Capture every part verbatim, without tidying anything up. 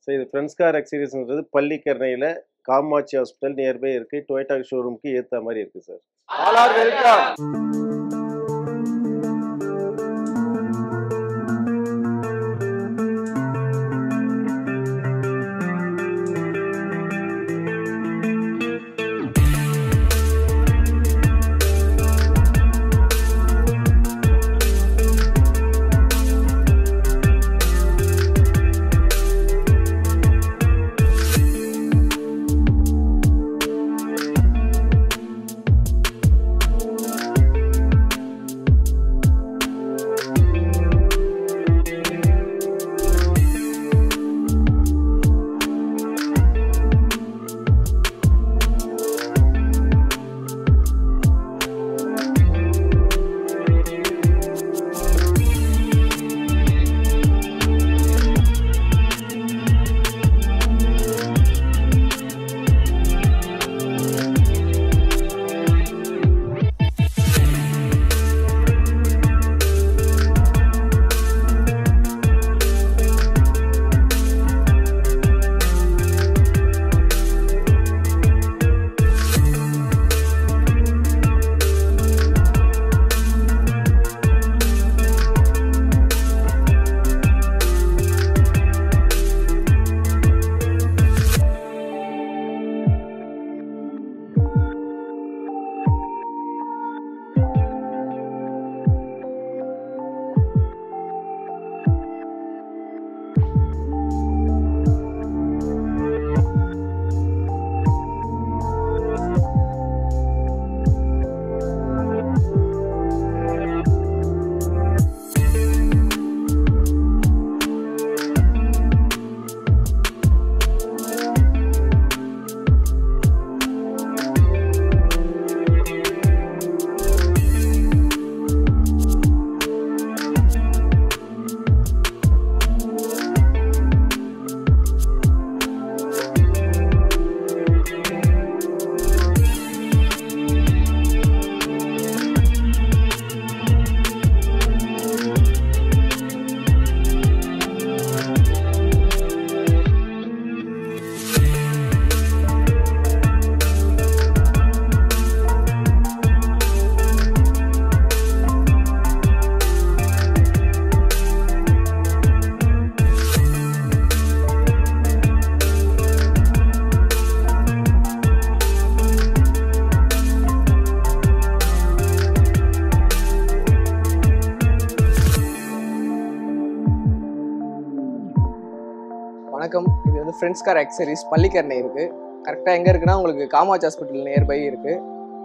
So இது friends car எக்ஸீரியஸ்ன்றது பள்ளிக்கரணையில் காமாட்சி ஹாஸ்பிட்டல் நியர்பை இருக்குது. டொயோட்டா ஷோரூமுக்கு ஏற்ற மாதிரி இருக்குது சார். All are welcome. வணக்கம். இது வந்து ஃப்ரெண்ட்ஸ் கார் ஆக்சசரிஸ் பள்ளிக்கரணை இருக்குது. கரெக்டாக எங்கே இருக்குன்னா உங்களுக்கு காமாட்சி ஹாஸ்பிட்டல் நியர்பை இருக்குது.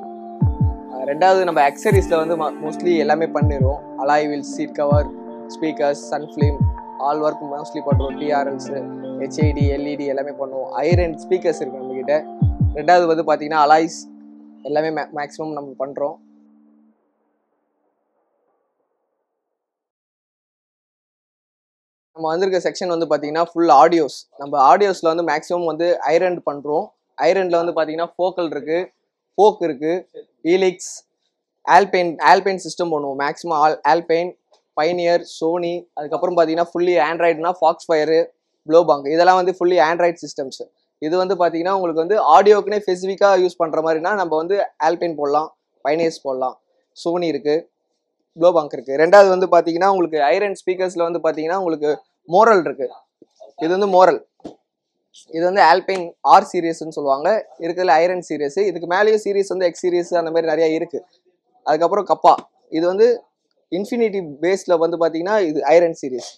ரெண்டாவது நம்ம ஆக்சசரிஸில் வந்து மோஸ்ட்லி எல்லாமே பண்ணிடுவோம். Alloy wheels, seat cover, speakers, sun film, all work mostly பண்ணுறோம். டிஆர்எல்ஸு, ஹெச்ஐடி, எல்இடி எல்லாமே பண்ணுவோம். ஐரன் ஸ்பீக்கர்ஸ் இருக்குது நம்மக்கிட்ட. ரெண்டாவது வந்து பார்த்திங்கன்னா அலாய்ஸ் எல்லாமே மே மேக்ஸிமம் நம்ம பண்ணுறோம். நம்ம வந்திருக்க செக்ஷன் வந்து பார்த்தீங்கன்னா ஃபுல் ஆடியோஸ். நம்ம ஆடியோஸில் வந்து மேக்ஸிமம் வந்து ஐரன் பண்ணுறோம். ஐரனில் வந்து பார்த்தீங்கன்னா ஃபோக்கல் இருக்குது, ஃபோக் இருக்குது, ஈலிக்ஸ், ஆல்பைன் ஆல்பைன் சிஸ்டம் பண்ணுவோம். Maximum all Alpine, Pioneer, Sony. அதுக்கப்புறம் பார்த்தீங்கன்னா ஃபுல்லி ஆண்ட்ராய்டுனா ஃபாக்ஸ் ஃபயரு, ப்ளோபாங்க், இதெல்லாம் வந்து ஃபுல்லி ஆண்ட்ராய்டு சிஸ்டம்ஸ். இது வந்து பார்த்தீங்கன்னா உங்களுக்கு வந்து ஆடியோக்குனே ஸ்பெசிஃபிக்காக யூஸ் பண்ணுற மாதிரினா நம்ம வந்து ஆல்பைன் போடலாம், பைனியர்ஸ் போடலாம், சோனி இருக்குது, ப்ளோபாங்க் இருக்குது. ரெண்டாவது வந்து பார்த்தீங்கன்னா உங்களுக்கு ஐரன் ஸ்பீக்கர்ஸில் வந்து பார்த்தீங்கன்னா உங்களுக்கு மோரல் இருக்குது. இது வந்து மோரல். இது வந்து ஆல்பைன் ஆர் சீரியஸ்ன்னு சொல்லுவாங்க. இருக்கிறதுல ஐரன் சீரியஸ். இதுக்கு மேலேயும் சீரியஸ் வந்து எக்ஸ் சீரியஸ் அந்த மாதிரி நிறையா இருக்குது. அதுக்கப்புறம் கப்பா, இது வந்து இன்ஃபினிட்டி பேஸில் வந்து பார்த்தீங்கன்னா இது iron series.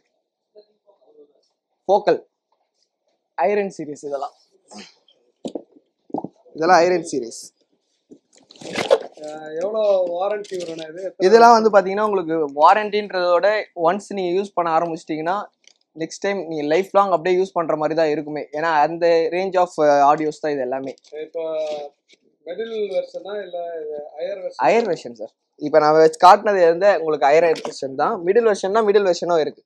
Focal iron series. இதெல்லாம் இதெல்லாம் ஐரன் சீரியஸ். எவ்வளோ வாரண்டி வரும் இது? இதெல்லாம் வந்து பார்த்தீங்கன்னா உங்களுக்கு வாரண்டின்றதோட ஒன்ஸ் நீங்கள் யூஸ் பண்ண ஆரம்பிச்சிட்டிங்கன்னா நெக்ஸ்ட் டைம் நீங்கள் லைஃப் லாங் அப்படியே யூஸ் பண்ணுற மாதிரி தான் இருக்குமே. ஏன்னா அந்த ரேஞ்ச் ஆஃப் ஆடியோஸ் தான் இது எல்லாமே. இப்போ மிடில் வெர்ஷனா இல்லை higher version? Higher version sir. இப்போ நான் வச்சு காட்டினது வந்து உங்களுக்கு ஹையர் வெர்ஷன் தான். மிடில் வெர்ஷன்னா மிடில் வெர்ஷனும் இருக்குது.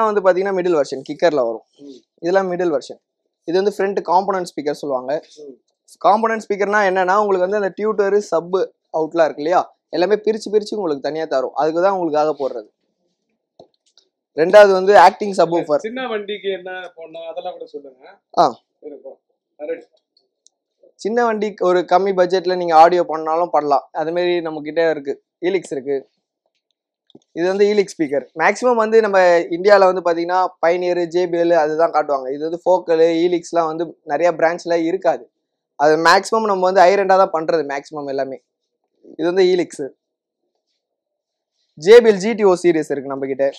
வந்து பாத்தீங்கன்னா மிடில் வெர்ஷன் கிக்கர்ல வரும். இதெல்லாம் மிடில் வெர்ஷன். இது வந்து ஃப்ரண்ட் காம்போனன்ட் ஸ்பீக்கர் சொல்லுவாங்க. காம்போனன்ட் ஸ்பீக்கர்னா என்னன்னா உங்களுக்கு வந்து அந்த டியூட்டர் சப் அவுட்லாம் இருக்கு இல்லையா, எல்லாமே பிரிச்சு பிரிச்சு உங்களுக்கு தனியா தரும். அதுக்கு தான் உங்களுக்காக போடுறது. ரெண்டாவது வந்து ஆக்டிங் சப்வூஃபர். சின்ன வண்டிக்கு என்ன போடணும் அதெல்லாம் கூட சொல்லுங்க. ஆ இருக்கும். சின்ன வண்டி ஒரு கம்மி பட்ஜெட்ல நீங்க ஆடியோ பண்ணாலும் பண்ணலாம். அது மாதிரி நம்ம கிட்ட இருக்கு. ஈலிக்ஸ் இருக்கு. இது வந்து ஈலிக்ஸ் ஸ்பீக்கர். மேக்ஸிமம் வந்து நம்ம இந்தியாவில் வந்து பார்த்தீங்கன்னா பைனியர், ஜேபிஎல் அதுதான் காட்டுவாங்க. இது வந்து ஃபோக்கல், ஈலிக்ஸ்லாம் வந்து நிறைய பிரான்ச்ல இருக்காது. அது மேக்ஸிமம் நம்ம வந்து ஐரெண்டா தான் பண்றது மேக்ஸிமம் எல்லாமே. இது வந்து ஈலிக்ஸ். ஜேபிஎல் ஜிடிஓ சீரிஸ் இருக்கு நம்ம கிட்ட.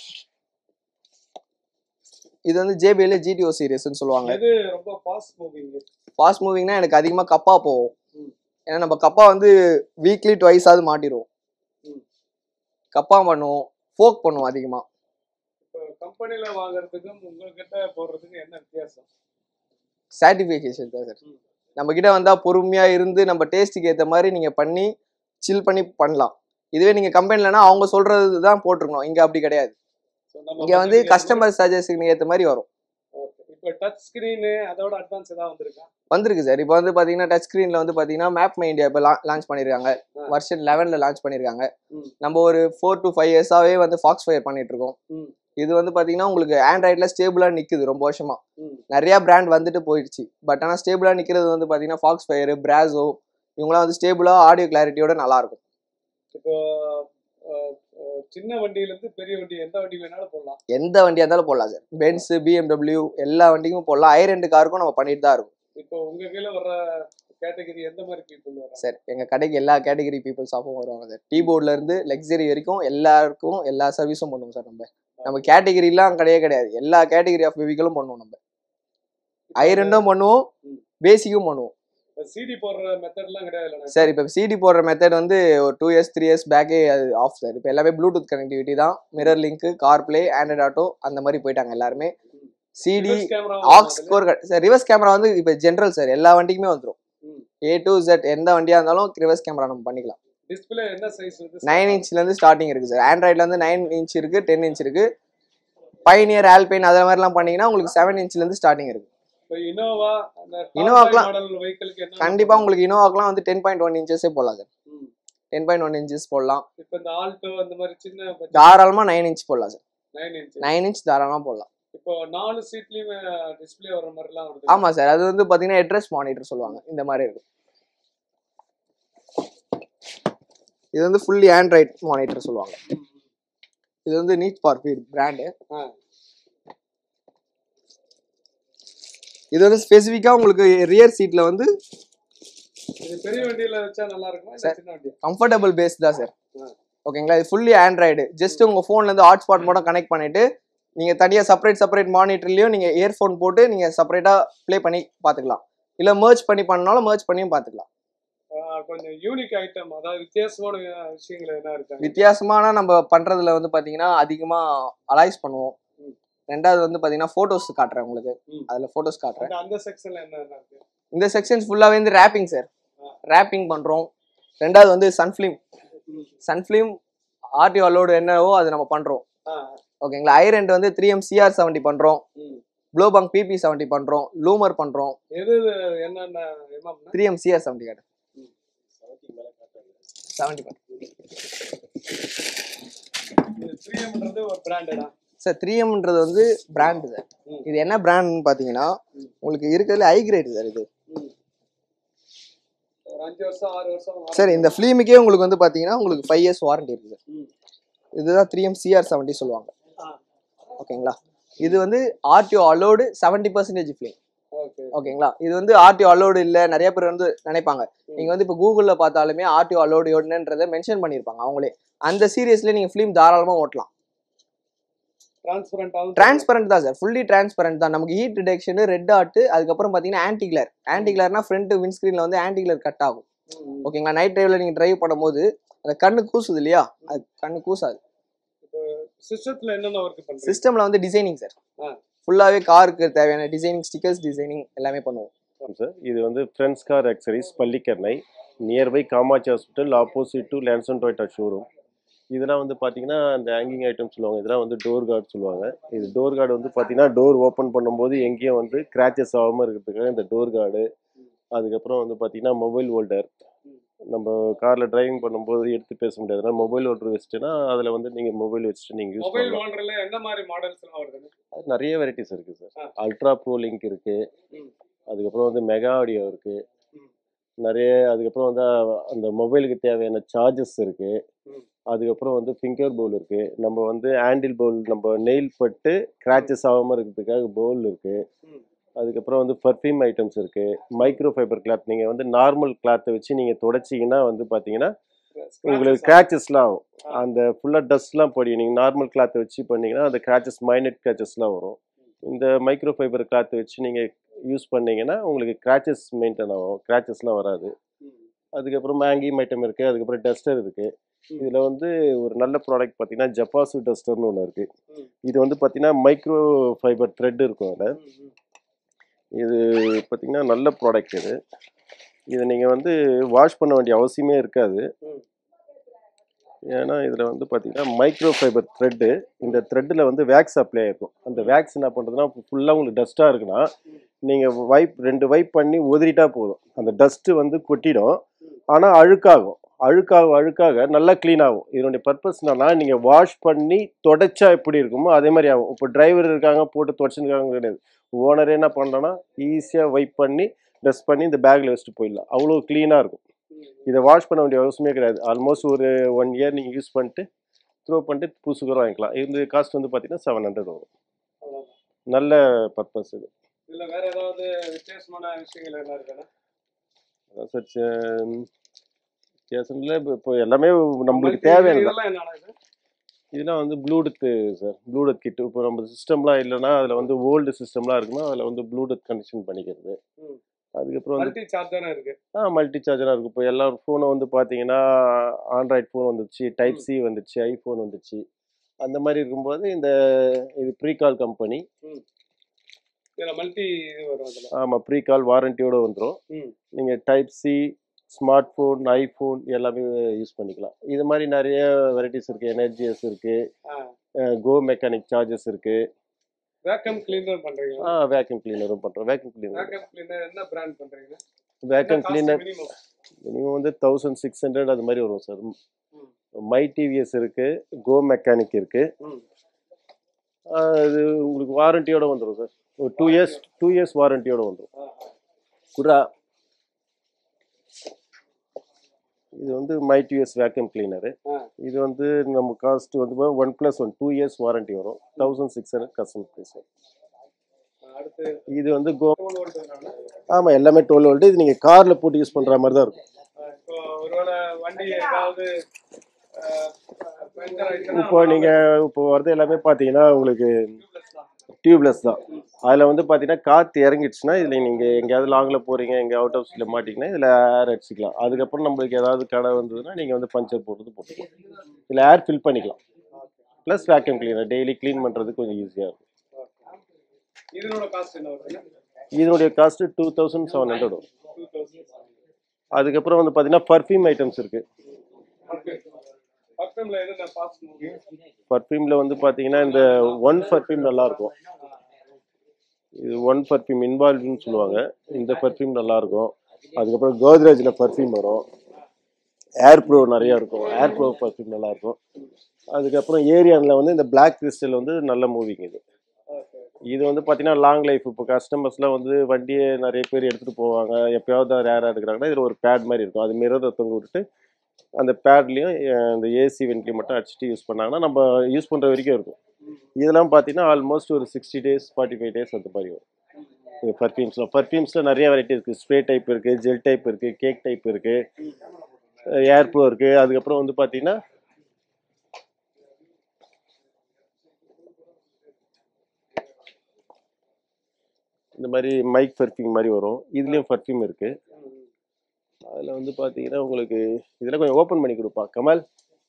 இது வந்து ஜேபிஎல் ஜிடிஓ சீரிஸ்னு சொல்லுவாங்க. இது ரொம்ப ஃபாஸ்ட் மூவிங். ஃபாஸ்ட் மூவிங்னா எனக்கு அதிகமாக கப்பா போகும். ஏன்னா நம்ம கப்பா வந்து வீக்லி ட்வைஸ் ஆகுது மாட்டிடுவோம். கப்பா பண்ணுவோம், ஃபோக் பண்ணுவோம் அதிகமாக. இப்போ கம்பெனியில் வாங்குறதுக்கும் உங்ககிட்ட போடுறதுக்கும் என்ன வித்தியாசம்? சர்டிஃபிகேஷன் தான் சார். நம்ம கிட்ட வந்தால் பொறுமையாக இருந்து நம்ம டேஸ்ட்டுக்கு ஏற்ற மாதிரி நீங்கள் பண்ணி சில் பண்ணி பண்ணலாம். இதுவே நீங்கள் கம்பெனிலனா அவங்க சொல்கிறது தான் போட்டிருக்கணும். இங்கே அப்படி கிடையாது. இங்கே வந்து கஸ்டமர் சஜஷனுக்கு ஏற்ற மாதிரி வரும். இப்போ டச் ஸ்கிரீன் அதோட அட்வான்ஸ் ஏதாவது வந்திருக்கா? வந்திருக்கு சார். இப்போ வந்து பார்த்தீங்கன்னா டச் ஸ்க்ரீனில் வந்து பார்த்தீங்கன்னா மேப் மை இந்தியா இப்போ லான்ச் பண்ணியிருக்காங்க. வெர்ஷன் லெவனில் லான்ச் பண்ணியிருக்காங்க. நம்ம ஒரு ஃபோர் டு ஃபைவ் இயர்ஸாகவே வந்து ஃபாக்ஸ் ஃபயர் பண்ணிட்டு இருக்கோம். இது வந்து பார்த்தீங்கன்னா உங்களுக்கு ஆண்ட்ராய்டில் ஸ்டேபிளாக நிற்குது ரொம்ப வருஷமா. நிறையா பிராண்ட் வந்துட்டு போயிடுச்சு. பட் ஆனால் ஸ்டேபிளாக நிற்கிறது வந்து பார்த்தீங்கன்னா ஃபாக்ஸ் ஃபயர், பிராசோ இவங்களாம் வந்து ஸ்டேபிளாக ஆடியோ கிளாரிட்டியோட நல்லாயிருக்கும். இப்போ சின்ன வண்டியிலேருந்து பெரிய வண்டி எந்த வண்டி வேணாலும் போடலாம். எந்த வண்டியாக இருந்தாலும் போடலாம் சார். பென்ஸ், பிஎம்டபிள்யூ எல்லா வண்டிக்கும் போடலாம். ஐ ரெண்டு காருக்கும் நம்ம பண்ணிட்டு தான் இருக்கும். இப்போ உங்க கீழே வர கேட்டகரி எந்த மாதிரி பீப்புள் வராங்க சார்? எங்க கடைக்கு எல்லா கேட்டகரி பீப்புள்ஸாகவும் வருவாங்க சார். டீபோர்ட்ல இருந்து லக்ஸரி வரைக்கும் எல்லாருக்கும் எல்லா சர்வீஸும் பண்ணுவோம் சார். நம்ம நம்ம கேட்டகரிலாம் கிடையாது கிடையாது எல்லா கேட்டகரி ஆஃப் வெஹிக்கிளும் பண்ணுவோம். நம்ம ஐ ரெண்டும் பண்ணுவோம், பேசிக்கும் பண்ணுவோம். சிடி போடுற மெத்தட்லாம் கிடையாது சார். இப்போ சிடி போடுற மெத்தட் வந்து ஒரு டூ இயர்ஸ் த்ரீ இயர்ஸ் பேக்கே அது ஆஃப் சார். இப்போ எல்லாமே ப்ளூடூத் கனெக்டிவிட்டி தான். Mirror link, car play, Android auto அந்த மாதிரி போயிட்டாங்க எல்லாருமே. CD aux score sir. Reverse camera வந்து இப்போ ஜென்ரல் சார். எல்லா வண்டிக்குமே வந்துடும். ஏ டு ஜெட் எந்த வண்டியா இருந்தாலும் ரிவர்ஸ் கேமரா நம்ம பண்ணிக்கலாம். டிஸ்பிளே என்ன சைஸ்? நைன் இன்ச்ல இருந்து ஸ்டார்டிங் இருக்கு சார். ஆண்ட்ராய்ட்ல இருந்து நைன் இன்ச் இருக்கு, டென் இன்ச் இருக்கு. பைனியர், ஆல்பைன் அதே மாதிரிலாம் பண்ணீங்கன்னா உங்களுக்கு செவன் இன்ச்ல இருந்து ஸ்டார்டிங் இருக்கு. இனோவா இனோவாக்குலாம் கண்டிப்பா உங்களுக்கு இனோவாக்குலாம் வந்து டென் பாயிண்ட் ஒன் இன்ச்சஸே போடலாம் sir. Ten point one inches போடலாம். இப்போ இந்த ஆல்டோ அந்த மாதிரி சின்ன தாராளமா நைன் இன்ச் போடலாம் sir. Nine inch nine inch தாராளமா போடலாம். இப்போ நாலு சீட்லயுமே டிஸ்ப்ளே வர மாதிரிலாம் வருது. ஆமா சார். அது வந்து பாத்தீங்கன்னா அட்ரஸ் மானிட்டர் சொல்லுவாங்க. இந்த மாதிரி இருக்கும். இது வந்து ஃபுல்லி ஆண்ட்ராய்ட் மானிட்டர் சொல்லுவாங்க. இது வந்து நீட் ஃபார் ஸ்பீட் பிராண்டு. இது வந்து ஸ்பெசிஃபிக்கா உங்களுக்கு ரியர் சீட்ல வந்து இது பெரிய வண்டியில வச்சா நல்லா இருக்குமா இல்ல சின்ன வண்டி? கம்ஃபர்டபிள் பேஸ் தான் சார். ஓகேங்களா? இது ஃபுல்லி ஆண்ட்ராய்டு. ஜஸ்ட் உங்க போன்ல இருந்து ஹாட்ஸ்பாட் மட்டும் கனெக்ட் பண்ணிட்டு நீங்க தனியா செப்பரேட் செப்பரேட் மானிட்டர்லயும் நீங்க இயர்ஃபோன் போட்டு நீங்க செப்பரேட்டா ப்ளே பண்ணி பாத்துக்கலாம். இல்ல மர்ஜ் பண்ணி பண்ணாலும் மர்ஜ் பண்ணியும் பாத்துக்கலாம். கொஞ்சம் யூனிக் ஐட்டம், அதாவது வித்தியாசமான விஷயங்கள் என்ன இருக்கு? வித்தியாசமான நம்ம பண்றதுல வந்து பாத்தீங்கன்னா அதிகமா அலைஸ் பண்ணுவோம். ரெண்டாவது வந்து பாத்தீங்கன்னா போட்டோஸ் காட்டுறேன் உங்களுக்கு. அதுல போட்டோஸ் காட்டுறேன். அந்த செக்ஷன்ல என்ன இருக்கு? இந்த செக்ஷன்ஸ் ஃபுல்லாவே வந்து ரேப்பிங் சார். ரேப்பிங் பண்றோம். ரெண்டாவது வந்து சன்ஃபிலிம். சன்ஃபிலிம் ஆர்டிஓ அலோடு என்னவோ அது நம்ம பண்றோம். ஓகேங்களா? ஐ ரெண்டு வந்து த்ரீ எம் சிஆர் செவன்டி பண்றோம். ப்ளோபங் பிபி செவன்டி பண்றோம். லூமர் பண்றோம். எது என்னென்ன MM? Three M CR seventy காட்டு. செவன்டி பண்ணு. இது த்ரீ எம்ன்றது ஒரு பிராண்டடா சார்? த்ரீ எம்ன்றது வந்து பிராண்ட் சார். இது என்ன பிராண்ட்னு பாத்தீங்கன்னா உங்களுக்கு இருக்கிறதுல ஹை கிரேட் சார். இது அஞ்சு வருஷம் ஆறு வருஷம் சார். இந்த ஃபிலிமுக்கே உங்களுக்கு வந்து பாத்தீங்கன்னா உங்களுக்கு ஃபைவ் இயர்ஸ் வாரண்டி இருக்கு சார். இதுதான் த்ரீ எம் சிஆர் செவன்டி சொல்லுவாங்க. ஓகேங்களா? இது வந்து RTO allowed seventy percentage film. ஓகேங்களா? இது வந்து ஆர்டிஓ அலோடு இல்ல. நிறைய பேர் வந்து நினைப்பாங்க. நீங்க வந்து இப்போ கூகுள்ல பார்த்தாலுமே ஆர்டிஓ அலோடு என்னன்றதை மென்ஷன் பண்ணிருப்பாங்க அவங்களே. அந்த சீரியஸ்ல நீங்க ஃபிலிம் தாராளமா ஓட்டலாம். டிரான்ஸ்பரண்ட் தான் சார். ஃபுல்லி டிரான்ஸ்பரண்ட் தான். நமக்கு ஹீட் டிடெக்ஷன், ரெட் டாட், அதுக்கப்புறம் பாத்தீங்கன்னா ஆன்டி கிளர். ஆன்டி கிளர்னா ஃப்ரண்ட் விண்ட்ஸ்கிரீன்ல வந்து ஆன்டி கிளர் கட் ஆகும். ஓகேங்களா? நைட் டிரைவ்ல நீங்க டிரைவ் பண்ணும்போது அந்த கண்ணு கூசுது இல்லையா, அது கண்ணு கூசாது. சிஸ்டத்துல என்னென்ன வர்க் பண்றீங்க? சிஸ்டம்ல வந்து டிசைனிங் சார். ஃபுல்லாவே காருக்கு தேவையான டிசைனிங், ஸ்டிக்கர்ஸ் டிசைனிங் எல்லாமே பண்ணுவோம் சார். இது வந்து friends car accessories Pallikaranai, nearby Kamatchi hospital, opposite to Lanson Toyota showroom. இதெல்லாம் வந்து பார்த்தீங்கன்னா அந்த ஹேங்கிங் ஐட்டம் சொல்லுவாங்க. இதெல்லாம் வந்து டோர் கார்டு சொல்லுவாங்க. இது டோர் கார்டு வந்து பார்த்தீங்கன்னா டோர் ஓப்பன் பண்ணும்போது எங்கேயும் வந்து கிராச்சஸ் ஆகாமல் இருக்கிறதுக்காக இந்த டோர் கார்டு. அதுக்கப்புறம் வந்து பார்த்தீங்கன்னா மொபைல் ஹோல்டர். நம்ம காரில் டிரைவிங் பண்ணும்போது எடுத்து பேச முடியாதுன்னா மொபைல் ஹோல்டர் வச்சுட்டுன்னா அதில் வந்து நீங்கள் மொபைல் வச்சுட்டு நீங்கள் யூஸ் மொபைல் பண்ணலாம். ஹோல்டர்ல என்ன மாதிரி மாடல்ஸ் எல்லாம் வருது? அது நிறைய வெரைட்டிஸ் இருக்குது சார். அல்ட்ரா ப்ரோ லிங்க் இருக்குது. அதுக்கப்புறம் வந்து மெகா ஆடியோ இருக்குது. நிறைய அதுக்கப்புறம் வந்து அந்த மொபைலுக்கு தேவையான சார்ஜஸ் இருக்குது. அதுக்கப்புறம் வந்து ஃபிங்கர் பவுல் இருக்குது. நம்ம வந்து ஹேண்டில் பவுல் நம்ம நெயில் பட்டு கிராச்சஸ் ஆகாமல் இருக்கிறதுக்காக பவுல் இருக்குது. அதுக்கப்புறம் வந்து பர்ஃப்யூம் ஐட்டம்ஸ் இருக்குது. Micro fibre cloth. நீங்கள் வந்து நார்மல் கிளாத்தை வச்சு நீங்கள் துடைச்சிங்கன்னா வந்து பார்த்தீங்கன்னா உங்களுக்கு கிராச்சஸ்லாம் ஆகும். அந்த ஃபுல்லாக டஸ்ட்லாம் படியும். நீங்கள் நார்மல் கிளாத்தை வச்சு பண்ணிங்கன்னா அந்த கிராச்சஸ் மைனட் கிராச்சஸ்லாம் வரும். இந்த மைக்ரோ ஃபைபர் கிளாத்தை வச்சு நீங்கள் யூஸ் பண்ணிங்கன்னா உங்களுக்கு கிராச்சஸ் மெயின்டைன் ஆகும். கிராச்சஸ்லாம் வராது. அதுக்கப்புறம் ஹேங்கிங் ஐட்டம் இருக்குது. அதுக்கப்புறம் டஸ்டர் இருக்குது. இதில் வந்து ஒரு நல்ல ப்ராடக்ட் பார்த்தீங்கன்னா ஜப்பாசு டஸ்டர்னு ஒன்று இருக்குது. இது வந்து பார்த்தீங்கன்னா மைக்ரோ ஃபைபர் த்ரெட் இருக்கும் அதில். இது பார்த்தீங்கன்னா நல்ல ப்ராடக்ட் இது. இதை நீங்கள் வந்து வாஷ் பண்ண வேண்டிய அவசியமே இருக்காது. ஏன்னா இதில் வந்து பார்த்தீங்கன்னா மைக்ரோ ஃபைபர் த்ரெட்டு. இந்த த்ரெட்டில் வந்து வேக்ஸ் அப்ளை ஆகிருக்கும். அந்த வேக்ஸ் என்ன பண்ணுறதுன்னா ஃபுல்லாக உங்களுக்கு டஸ்ட்டாக இருக்குன்னா நீங்கள் வைப் ரெண்டு வைப் பண்ணி உதறிட்டா போதும். அந்த டஸ்ட்டு வந்து கொட்டிடும். ஆனால் அழுக்காகும். அழுக்காக அழுக்காக நல்லா க்ளீன் ஆகும். இதனுடைய பர்பஸ் என்னன்னா நீங்கள் வாஷ் பண்ணி தொடச்சா எப்படி இருக்குமோ அதே மாதிரி ஆகும். இப்போ டிரைவர் இருக்காங்க போட்டு தொடச்சுருக்காங்க கிடையாது. ஓனரே என்ன பண்ணலன்னா ஈஸியாக வைப் பண்ணி டஸ்ட் பண்ணி இந்த பேக்கில் வச்சுட்டு போயிடலாம். அவ்வளோ க்ளீனாக இருக்கும். இதை வாஷ் பண்ண வேண்டிய அவசியமே கிடையாது. ஆல்மோஸ்ட் ஒரு ஒன் இயர் நீங்கள் யூஸ் பண்ணிட்டு த்ரோ பண்ணிட்டு புதுசு வாங்கிக்கலாம். இது காஸ்ட் வந்து பார்த்தீங்கன்னா செவன் ஹண்ட்ரட் வரும். நல்ல பர்பஸ் இது. இல்லை வேற ஏதாவது வித்தியாசமான விஷயங்கள் என்ன இருக்குன்னா? அதான் சார் வித்தியாசம் இல்லை. இப்போ இப்போ எல்லாமே நம்மளுக்கு தேவையானது. இதெல்லாம் வந்து ப்ளூடூத் சார். ப்ளூடூத் கிட்டு. இப்போ நம்ம சிஸ்டம்லாம் இல்லைன்னா அதில் வந்து ஓல்டு சிஸ்டம்லாம் இருக்குன்னா அதில் வந்து ப்ளூடூத் கனெக்ஷன் பண்ணிக்கிறது. அதுக்கப்புறம் வந்து மல்டி சார்ஜராக இருக்குது. ஆ மல்டி சார்ஜராக இருக்குது. இப்போ எல்லா ஃபோனும் வந்து பார்த்தீங்கன்னா ஆண்ட்ராய்ட் ஃபோன் வந்துச்சு, டைப் சி வந்துச்சு, ஐஃபோன் வந்துச்சு. அந்த மாதிரி இருக்கும்போது இந்த இது ப்ரீகால் கம்பெனி. மல்டி இது வரும். ஆமாம், ப்ரீகால் வாரண்டியோடு வந்துடும். நீங்கள் type C, smart phone, iPhone எல்லாமே யூஸ் பண்ணிக்கலாம். இது மாதிரி நிறைய வெரைட்டிஸ் இருக்குது. எனர்ஜிஎஸ் இருக்குது. கோ மெக்கானிக் சார்ஜஸ் இருக்குது. வேக்யூம் கிளீனர் பண்றீங்க? ஆ வேக்யூம் கிளீனரும் பண்றோம். வேக்யூம் கிளீனர் வேக்யூம் கிளீனர் என்ன பிராண்ட் பண்றீங்க? வேக்யூம் கிளீனர் மினிமம் வந்து தௌசண்ட் சிக்ஸ் ஹண்ட்ரட் அது மாதிரி வரும் சார். மை டிவிஎஸ் இருக்கு, கோ மெக்கானிக் இருக்கு. அது உங்களுக்கு வாரண்டியோட வந்துடும் சார். ஒரு டூ இயர்ஸ் டூ இயர்ஸ் வாரண்டியோட வந்துடும். குரா இது வந்து மை டிவிஎஸ் வேக்யூம் கிளீனரு. இது வந்து நம்ம காஸ்ட் வந்து one plus one two years warranty வரும். Thousand six hundred customer price வரும். இது வந்து கோ ஆமாம் எல்லாமே டுவெல் வோல்ட். இது நீங்கள் காரில் போட்டு யூஸ் பண்ணுற மாதிரி தான் இருக்கும். இப்போ நீங்கள் இப்போ வரது எல்லாமே பார்த்தீங்கன்னா உங்களுக்கு டியூப்லெஸ் தான். அதில் வந்து பார்த்தீங்கன்னா காற்று இறங்கிடுச்சுன்னா இதில் நீங்கள் எங்கேயாவது லாங்கில் போகிறீங்க, எங்கே அவுட் ஆஃப் ஸ்டேட்டில் மாட்டிங்கன்னா இதில் ஏர் அடிச்சிக்கலாம். அதுக்கப்புறம் நம்மளுக்கு ஏதாவது கடை வந்ததுன்னா நீங்கள் வந்து பஞ்சர் போடுறது போட்டுக்கலாம். இதில் ஏர் ஃபில் பண்ணிக்கலாம். Plus vacuum cleaner daily clean பண்ணுறதுக்கு கொஞ்சம் ஈஸியாக இருக்கும். இதனுடைய cost two thousand seven hundred வரும். அதுக்கப்புறம் வந்து பார்த்தீங்கன்னா பர்ஃப்யூம் ஐட்டம்ஸ் இருக்குது. பர்ஃப்யூமில் வந்து பார்த்தீங்கன்னா இந்த ஒன் பர்ஃப்யூம் நல்லாயிருக்கும். இது ஒன் பர்ஃப்யூம் இன்வால்வ்னு சொல்லுவாங்க. இந்த பர்ஃப்யூம் நல்லாயிருக்கும். அதுக்கப்புறம் கோத்ரேஜில் பர்ஃப்யூம் வரும். ஏர் ப்ரோ நிறையா இருக்கும். ஏர் ப்ரோ பர்ஃப்யூம் நல்லாயிருக்கும். அதுக்கப்புறம் ஏரியானில் வந்து இந்த பிளாக் கிறிஸ்டல் வந்து நல்ல மூவிங். இது இது வந்து பார்த்தீங்கன்னா லாங் லைஃப். இப்போ கஸ்டமர்ஸ்லாம் வந்து வண்டியை நிறைய பேர் எடுத்துகிட்டு போவாங்க. எப்போயாவது ரேராக எடுக்கிறாங்கன்னா இதில் ஒரு பேட் மாதிரி இருக்கும். அது மிரரை தொங்க விட்டுட்டு அந்த பேட்லேயும் இந்த ஏசி வென்ட்லையும் மட்டும் அடிச்சுட்டு யூஸ் பண்ணாங்கன்னா நம்ம யூஸ் பண்ணுற வரைக்கும் இருக்கும். இதெல்லாம் பார்த்தீங்கன்னா ஆல்மோஸ்ட் ஒரு sixty days forty five days அந்த மாதிரி வரும். இது பர்ஃப்யூம்ஸில் பர்ஃப்யூம்ஸில் நிறைய வெரைட்டி இருக்குது. ஸ்ப்ரே டைப் இருக்குது, ஜெல் டைப் இருக்குது, கேக் டைப் இருக்குது, ஏர் ப்ரோ இருக்குது. அதுக்கப்புறம் வந்து பார்த்தீங்கன்னா இந்த மாதிரி மைக் பர்ஃப்யூம் மாதிரி வரும். இதுலேயும் பர்ஃப்யூம் இருக்குது. அதில் வந்து பார்த்தீங்கன்னா உங்களுக்கு இதில் கொஞ்சம் ஓப்பன் பண்ணி கொடுப்பான் கமல்.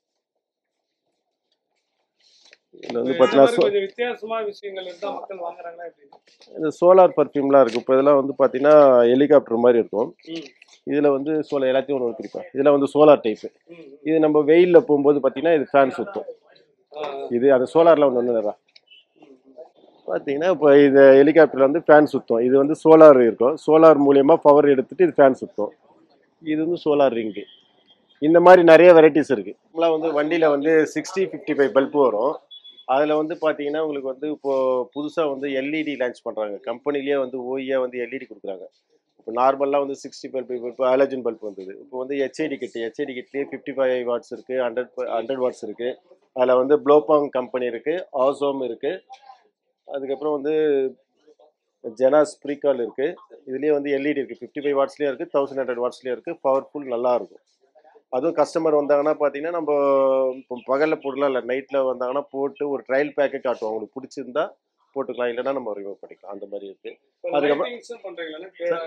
இதில் வந்து பார்த்தீங்கன்னா வித்தியாசமான விஷயங்கள் இருந்தால் மக்கள் வாங்குறாங்களா? இந்த சோலார் பர்ஃப்யூம்லாம் இருக்குது. இப்போ இதெல்லாம் வந்து பார்த்தீங்கன்னா ஹெலிகாப்டர் மாதிரி இருக்கும். இதில் வந்து சோலார் எல்லாத்தையும் ஒன்று குறிப்பேன். இதில் வந்து சோலார் டைப்பு. இது நம்ம வெயிலில் போகும்போது பார்த்தீங்கன்னா இது ஃபேன் சுற்றும். இது அது சோலாரில் ஒன்று ஒன்று பார்த்தீங்கன்னா இப்போ இது ஹெலிகாப்டரில் வந்து ஃபேன் சுற்றும். இது வந்து சோலார் இருக்கும். சோலார் மூலியமாக பவர் எடுத்துகிட்டு இது ஃபேன் சுற்றும். இது வந்து சோலார் ரிங்கு. இந்த மாதிரி நிறைய வெரைட்டிஸ் இருக்குது. நம்மளாம் வந்து வண்டியில் வந்து சிக்ஸ்டி ஃபிஃப்டி ஃபைவ் பல்பு வரும். அதில் வந்து பார்த்தீங்கன்னா உங்களுக்கு வந்து இப்போது புதுசாக வந்து எல்இடி லான்ச் பண்ணுறாங்க. கம்பெனிலேயே வந்து ஓஇயாக வந்து எல்இடி கொடுக்குறாங்க. இப்போ நார்மலாக வந்து சிக்ஸ்டி பல்பு, இப்போ ஹாலஜன் பல்ப் வந்தது. இப்போ வந்து ஹெச்ஐடி கிட் ஹெச்ஐடி கிட்லேயே ஃபிஃப்டி ஃபைவ் வாட்ஸ் இருக்குது, ஹண்ட்ரட் ஹண்ட்ரட் வாட்ஸ் இருக்குது. அதில் வந்து ப்ளோபாங் கம்பெனி இருக்குது, ஆசோம் இருக்குது. அதுக்கப்புறம் வந்து ஜெனா ஸ்ப்ரீகால் இருக்குது. இதுலேயே வந்து எல்இடி இருக்குது. ஃபிஃப்டி ஃபைவ் வாட்ஸ்லேயும் இருக்குது, தௌசண்ட் ஹண்ட்ரட் வாட்ஸ்லேயும் இருக்குது. பவர்ஃபுல் நல்லாயிருக்கும். அதுவும் கஸ்டமர் வந்தாங்கன்னா பார்த்தீங்கன்னா நம்ம இப்போ பகலில் போடலாம், இல்லை நைட்டில் வந்தாங்கன்னா போட்டு ஒரு ட்ரையல் பேக்கே காட்டுவோம். அவங்களுக்கு பிடிச்சிருந்தா போட்டுக்கலாம், இல்லைன்னா நம்ம ரிமூவ் பண்ணிக்கலாம். அந்த மாதிரி இருக்குது. அதுக்கப்புறம்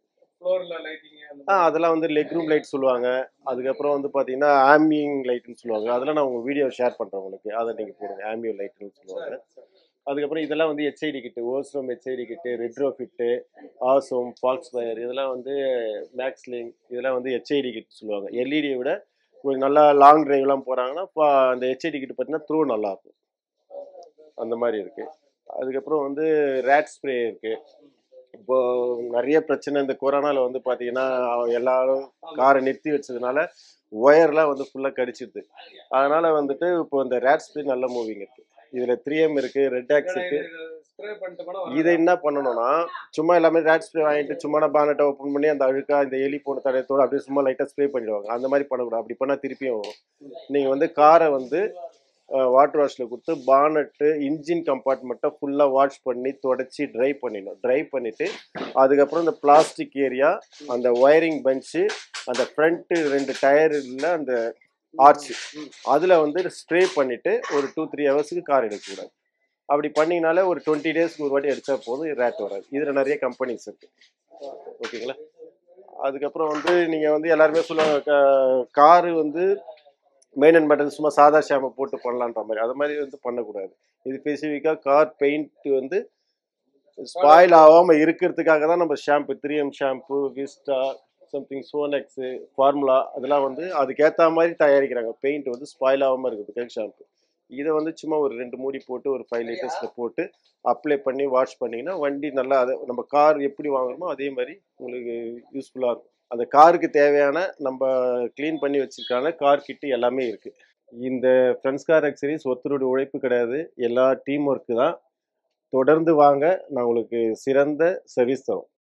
ஆ அதெல்லாம் வந்து லெக் ரூம் லைட் சொல்லுவாங்க. அதுக்கப்புறம் வந்து பார்த்தீங்கன்னா ஆம்பியிங் லைட்னு சொல்லுவாங்க. அதெல்லாம் நான் உங்கள் வீடியோ ஷேர் பண்ணுறேன் உங்களுக்கு. அதை நீங்கள் போடுங்க, ஆம்பியோ லைட்னு சொல்லுவாங்க. அதுக்கப்புறம் இதெல்லாம் வந்து HID kit, Osram HID kit, retrofit, ஆசோம், ஃபாக்ஸ் ஃபயர், இதெல்லாம் வந்து மேக்ஸ்லிங், இதெல்லாம் வந்து ஹெச்ஐடி கிட் சொல்லுவாங்க. எல்இடியை விட ஒரு நல்லா லாங் டிரைவ்லாம் போகிறாங்கன்னா இப்போ அந்த ஹெச்ஐடி கிட் பார்த்தீங்கன்னா த்ரூ நல்லாயிருக்கும். அந்த மாதிரி இருக்குது. அதுக்கப்புறம் வந்து ரேட் ஸ்ப்ரே இருக்குது. இப்போது நிறைய பிரச்சனை இந்த கொரோனாவில் வந்து பார்த்தீங்கன்னா எல்லாரும் காரை நிறுத்தி வச்சதுனால ஒயர்லாம் வந்து ஃபுல்லாக கடிச்சிடுது. அதனால் வந்துட்டு இப்போ இந்த ரேட் ஸ்ப்ரே நல்ல மூவிங் இருக்குது. இதில் த்ரீ எம் இருக்குது, ரெட் ஆக்ஸ் இருக்குது. இதை என்ன பண்ணணும்னா சும்மா எல்லாமே ரேட் ஸ்ப்ரே வாங்கிட்டு சும்மா பானட்டை ஓப்பன் பண்ணி அந்த அழுக்கா இந்த எலி போன தடயத்தோடு அப்படியே சும்மா லைட்டாக ஸ்ப்ரே பண்ணிடுவாங்க. அந்த மாதிரி பண்ணக்கூடாது. அப்படி பண்ணால் திருப்பியும் வரும். நீங்கள் வந்து காரை வந்து வாட்டர் வாஷில் கொடுத்து பானட்டு இன்ஜின் கம்பார்ட்மெண்ட்டை ஃபுல்லாக வாஷ் பண்ணி தொடச்சி ட்ரை பண்ணிடணும். ட்ரை பண்ணிவிட்டு அதுக்கப்புறம் இந்த பிளாஸ்டிக் ஏரியா, அந்த ஒயரிங் பெஞ்சு, அந்த ஃப்ரண்ட்டு ரெண்டு டயரில் அந்த ஆர்ச்சு, அதில் வந்து ஸ்ப்ரே பண்ணிவிட்டு ஒரு டூ த்ரீ ஹவர்ஸுக்கு கார் எடுக்கக்கூடாது. அப்படி பண்ணிங்கனாலே ஒரு டுவெண்ட்டி டேஸ்க்கு ஒரு வாட்டி அடித்தா போதும், ரேட் வராது. இதில் நிறைய கம்பெனிஸ் இருக்குது. ஓகேங்களா? அதுக்கப்புறம் வந்து நீங்கள் வந்து எல்லாருமே சொல்லுவாங்க காரு வந்து மெயின்டைன் பண்ணுறது சும்மா சாதா ஷாம்பு போட்டு பண்ணலான்ற மாதிரி. அது மாதிரி வந்து பண்ணக்கூடாது. இது ஸ்பெசிஃபிக்காக கார் பெயிண்ட் வந்து ஸ்பாயில் ஆகாமல் இருக்கிறதுக்காக தான் நம்ம shampoo, three M shampoo, Vista, something Sonax, formula, அதெல்லாம் வந்து அதுக்கேற்ற மாதிரி தயாரிக்கிறாங்க. பெயிண்ட் வந்து ஸ்பாயில் ஆகாமல் இருக்கிறதுக்காக ஷாம்பு. இதை வந்து சும்மா ஒரு ரெண்டு மூடி போட்டு ஒரு ஃபைவ் லிட்டர்ஸில் போட்டு அப்ளை பண்ணி வாஷ் பண்ணிங்கன்னா வண்டி நல்லா, அதை நம்ம கார் எப்படி வாங்குறோமோ அதே மாதிரி உங்களுக்கு யூஸ்ஃபுல்லாக இருக்கும். அந்த காருக்கு தேவையான நம்ம க்ளீன் பண்ணி வச்சுருக்கான கார் கிட்டு எல்லாமே இருக்குது. இந்த ஃப்ரெண்ட்ஸ் கார் அக்சரிஸ் ஒருத்தருடைய உழைப்பு கிடையாது, எல்லா டீம் ஒர்க்கு தான். தொடர்ந்து வாங்க, நான் உங்களுக்கு சிறந்த சர்வீஸ் தரோம்.